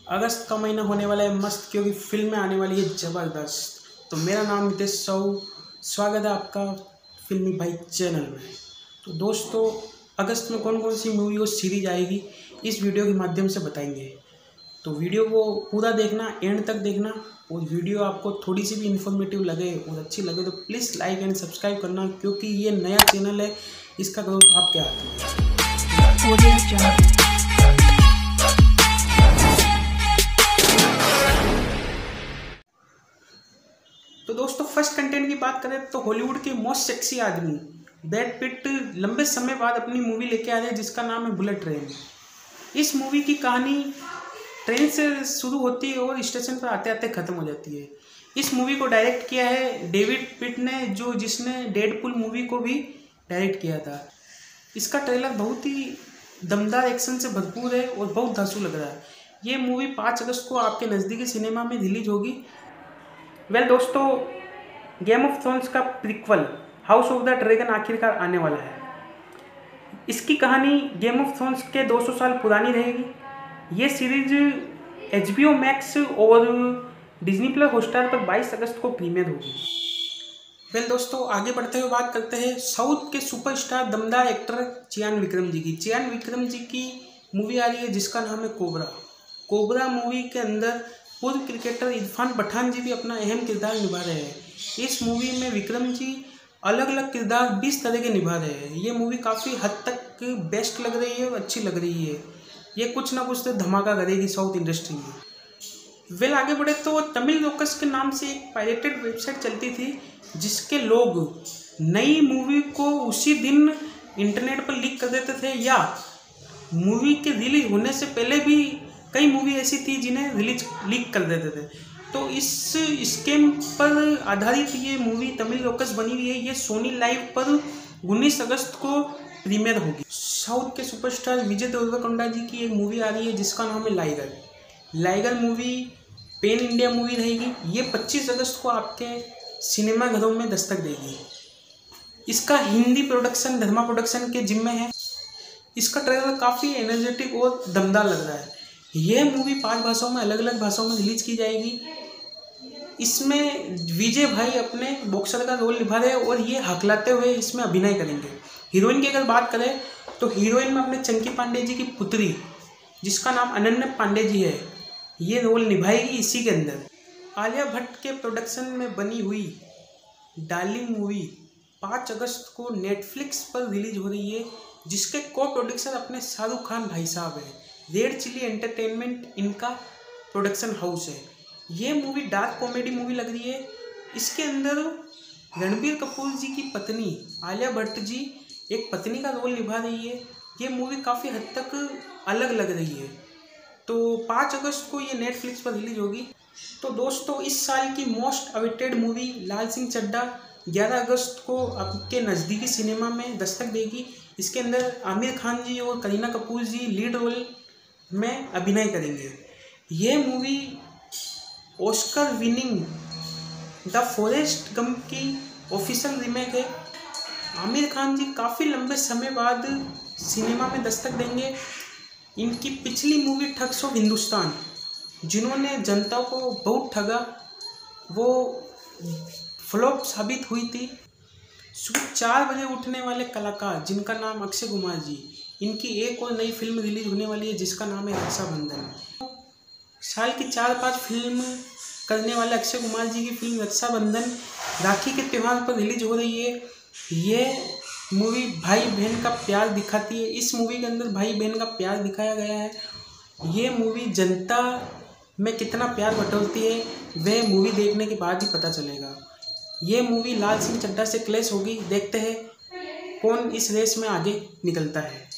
अगस्त का महीना होने वाला है मस्त, क्योंकि फिल्में आने वाली है ज़बरदस्त। तो मेरा नाम नितेश साहू, स्वागत है आपका फिल्मी भाई चैनल में। तो दोस्तों, अगस्त में कौन कौन सी मूवी और सीरीज आएगी इस वीडियो के माध्यम से बताएंगे। तो वीडियो को पूरा देखना, एंड तक देखना, और वीडियो आपको थोड़ी सी भी इन्फॉर्मेटिव लगे और अच्छी लगे तो प्लीज़ लाइक एंड सब्सक्राइब करना, क्योंकि ये नया चैनल है, इसका ग्रोथ आपके हाथ में। तो दोस्तों, फर्स्ट कंटेंट की बात करें तो हॉलीवुड के मोस्ट सेक्सी आदमी ब्रैड पिट लंबे समय बाद अपनी मूवी लेके आ रहे हैं जिसका नाम है बुलेट ट्रेन। इस मूवी की कहानी ट्रेन से शुरू होती है और स्टेशन पर आते आते ख़त्म हो जाती है। इस मूवी को डायरेक्ट किया है डेविड पिट ने, जिसने डेडपुल मूवी को भी डायरेक्ट किया था। इसका ट्रेलर बहुत ही दमदार एक्शन से भरपूर है और बहुत धांसू लग रहा है। ये मूवी 5 अगस्त को आपके नज़दीकी सिनेमा में रिलीज होगी। वेल दोस्तों, गेम ऑफ थ्रोन्स का prequel House of the Dragon आखिरकार आने वाला है। इसकी कहानी गेम ऑफ थ्रोन्स के 200 साल पुरानी रहेगी। ये सीरीज HBO मैक्स और डिज्नी प्लस हॉटस्टार पर 22 अगस्त को प्रीमियर होगी। वेल दोस्तों, आगे बढ़ते हुए बात करते हैं साउथ के सुपरस्टार दमदार एक्टर चियान विक्रम जी की। चियान विक्रम जी की मूवी आ रही है जिसका नाम है कोबरा। कोबरा मूवी के अंदर पूर्व क्रिकेटर इरफान पठान जी भी अपना अहम किरदार निभा रहे हैं। इस मूवी में विक्रम जी अलग अलग किरदार 20 तरह के निभा रहे हैं। ये मूवी काफ़ी हद तक बेस्ट लग रही है और अच्छी लग रही है। ये कुछ ना कुछ तो धमाका करेगी साउथ इंडस्ट्री में। वेल आगे बढ़े तो तमिल लोकस के नाम से एक पायरेटेड वेबसाइट चलती थी जिसके लोग नई मूवी को उसी दिन इंटरनेट पर लीक कर देते थे, या मूवी के रिलीज होने से पहले भी कई मूवी ऐसी थी जिन्हें लीक कर देते थे। तो इस स्कैम पर आधारित ये मूवी तमिल लोकस बनी हुई है। ये सोनी लाइव पर 19 अगस्त को प्रीमियर होगी। साउथ के सुपरस्टार विजय देवरकोंडा जी की एक मूवी आ रही है जिसका नाम है Liger. Liger movie pan India movie रहेगी। ये 25 अगस्त को आपके सिनेमा घरों में दस्तक देगी। इसका हिंदी प्रोडक्शन धर्मा प्रोडक्शन के जिम्मे है। इसका ट्रेलर काफ़ी एनर्जेटिक और दमदार लग रहा है। यह मूवी 5 भाषाओं में, अलग अलग भाषाओं में रिलीज की जाएगी। इसमें विजय भाई अपने बॉक्सर का रोल निभा रहे हैं और ये हकलाते हुए इसमें अभिनय करेंगे। हीरोइन की अगर बात करें तो हीरोइन में अपने चंकी पांडे जी की पुत्री जिसका नाम अनन्या पांडे जी है, ये रोल निभाएगी इसी के अंदर। आलिया भट्ट के प्रोडक्शन में बनी हुई डार्लिंग मूवी 5 अगस्त को नेटफ्लिक्स पर रिलीज हो रही है, जिसके को प्रोडक्शन अपने शाहरुख खान भाई साहब है। रेड चिली एंटरटेनमेंट इनका प्रोडक्शन हाउस है। ये मूवी डार्क कॉमेडी मूवी लग रही है। इसके अंदर रणबीर कपूर जी की पत्नी आलिया भट्ट जी एक पत्नी का रोल निभा रही है। ये मूवी काफ़ी हद तक अलग लग रही है। तो 5 अगस्त को ये नेटफ्लिक्स पर रिलीज होगी। तो दोस्तों, इस साल की most awaited movie Laal Singh Chaddha 11 अगस्त को आपके नज़दीकी सिनेमा में दस्तक देगी। इसके अंदर आमिर खान जी और करीना कपूर जी लीड रोल में अभिनय करेंगे। ये movie Oscar winning the Forrest Gump की ऑफिशियल रीमेक है। आमिर खान जी काफ़ी लंबे समय बाद सिनेमा में दस्तक देंगे। इनकी पिछली मूवी ठग्स ऑफ हिंदुस्तान, जिन्होंने जनता को बहुत ठगा, वो फ्लॉप साबित हुई थी। सुबह 4 बजे उठने वाले कलाकार जिनका नाम अक्षय कुमार जी, इनकी एक और नई फिल्म रिलीज होने वाली है जिसका नाम है रक्षाबंधन। साल की 4-5 फिल्म करने वाले अक्षय कुमार जी की फिल्म रक्षाबंधन राखी के त्यौहार पर रिलीज हो रही है। ये मूवी भाई बहन का प्यार दिखाती है। इस मूवी के अंदर भाई बहन का प्यार दिखाया गया है। ये मूवी जनता में कितना प्यार बटोरती है वह मूवी देखने के बाद ही पता चलेगा। ये मूवी लाल सिंह चड्ढा से क्लैश होगी। देखते हैं कौन इस रेस में आगे निकलता है।